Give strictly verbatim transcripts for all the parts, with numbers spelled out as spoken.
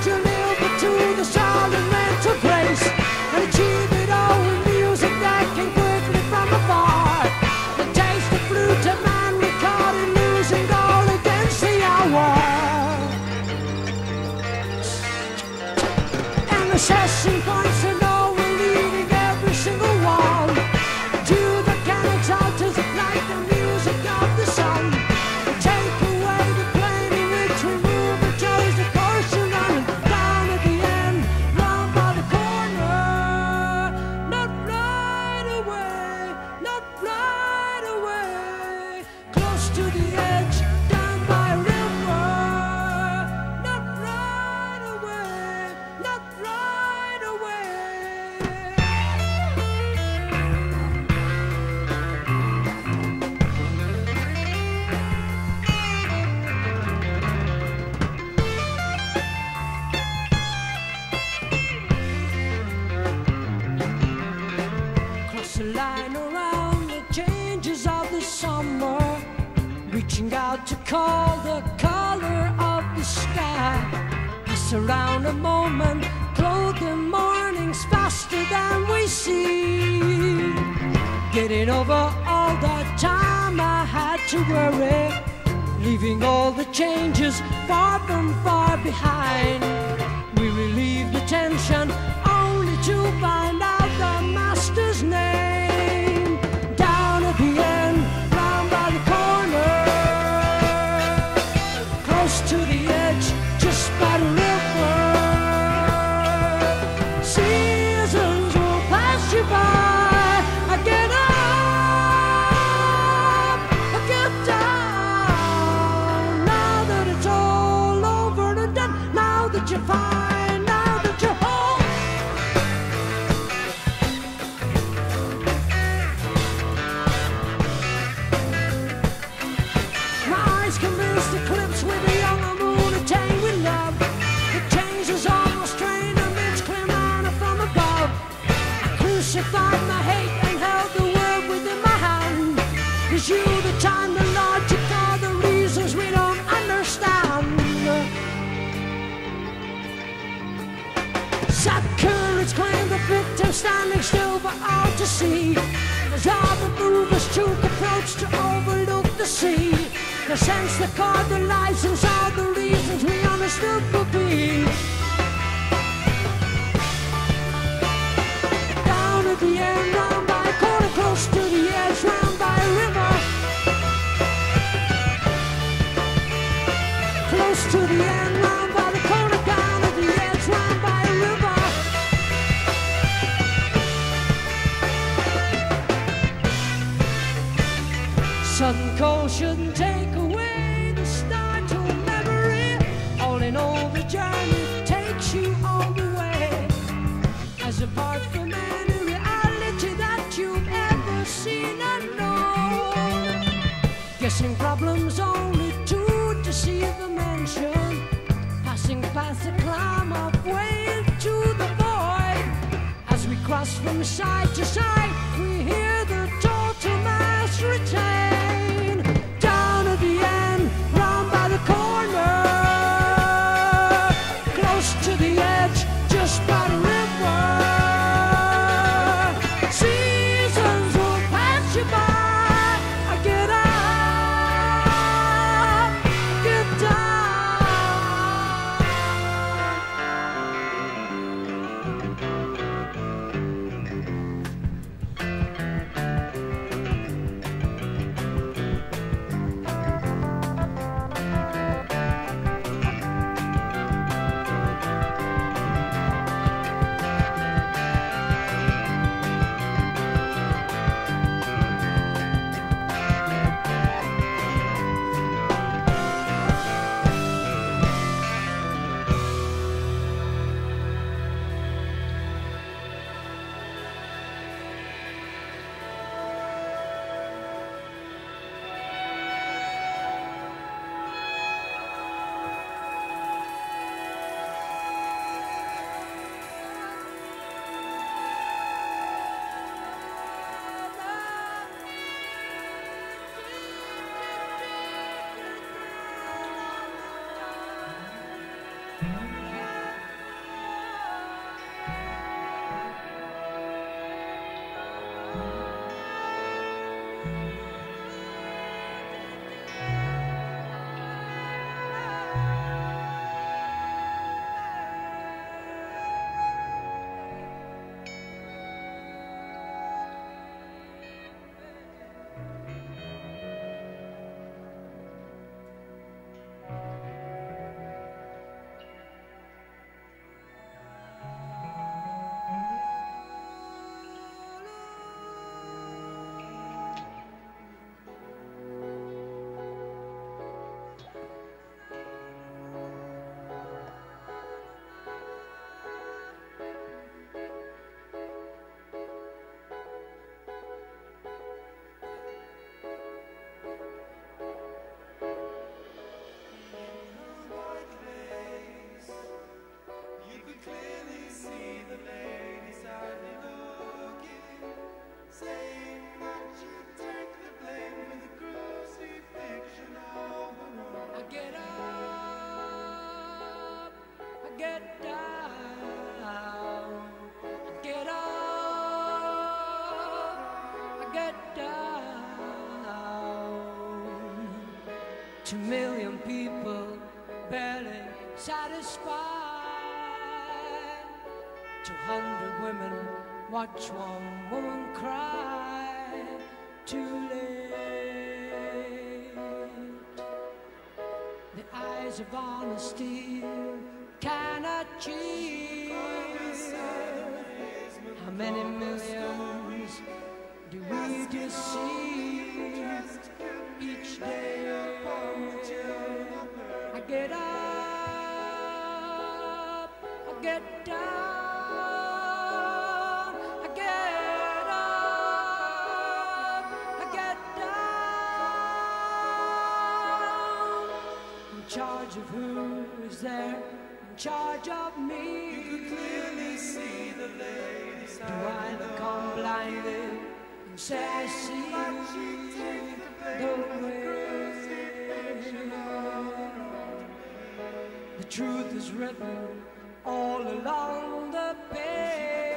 would you live but to the sound of mental grace and achieve it all with music that came quickly from afar? The taste of flute and man recorded losing goal against the hour. And the session points to know we're leading every single one to the mechanics altars like the music of the sun. We take away the plane in which we move and chose the course you're running down at the end, round by the corner. Not right away, not right away, close to the edge, down by a river. Not right away, not right away. Cross the line around the changes of the summer, reaching out to call the color of the sky. Pass around a moment, clothed in mornings faster than we see. Getting over all the time I had to worry, leaving all the changes far from far behind. We relieve the tension only to find out the master's name. Down at the end, round by the corner, close to the edge, just by the river. Seasons will pass you by. I get up, I get down. Now that it's all over and done, now that you find, now that you're home. My eyes convinced eclipse with a younger moon attained with love. The change is almost trained amidst clear manna from above. I crucified my hate and held the world within my hand. Is you the time, the logic, all the reasons we don't understand? Sad currents claim the victim standing still for all to see. As all the movers took approach to overlook the sea, the sense, the card, the license, all the reasons we understood would be. Down at the end, round by a corner, close to the edge, round by a river. Close to the end, round by the corner, down at the edge, round by a river. Sudden cold shouldn't take away the start to memory. All in all, the journey takes you all the way. As apart from any reality that you've ever seen and known, guessing problems only to deceive the mention. Passing past the climb up way into the void. As we cross from side to side, we hear the total mass retain. Down at the end, round by the corner, close to the edge, just by the river. Seasons will pass you by. I get up, get down. get down, I get up, I get down. Two million people barely satisfied. Two hundred women watch one woman cry. Too late. The eyes of honesty cannot cheat. How many millions do we deceive each day? I get up, I get down, I get up, I get down. In charge of who is there? In charge of me. You could clearly see the ladies. Do I look on blindly and say I see the way? The truth is written all along the page.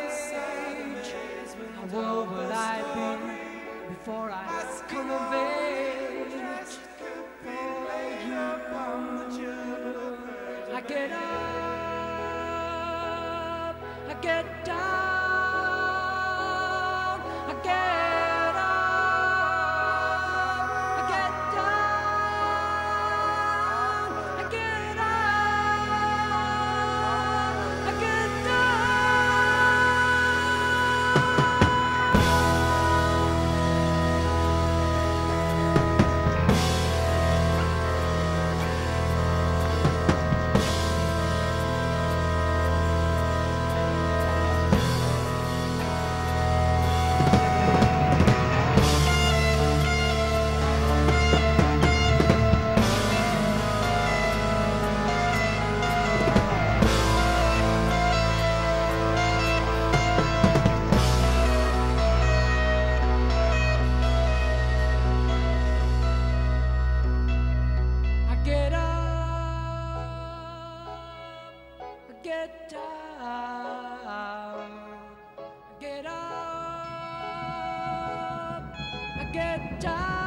How old will I be before I come of age? For you, I get up, I get down, I get up, I get down, I get up, I get get down, get up, I get down.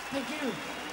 Thank you.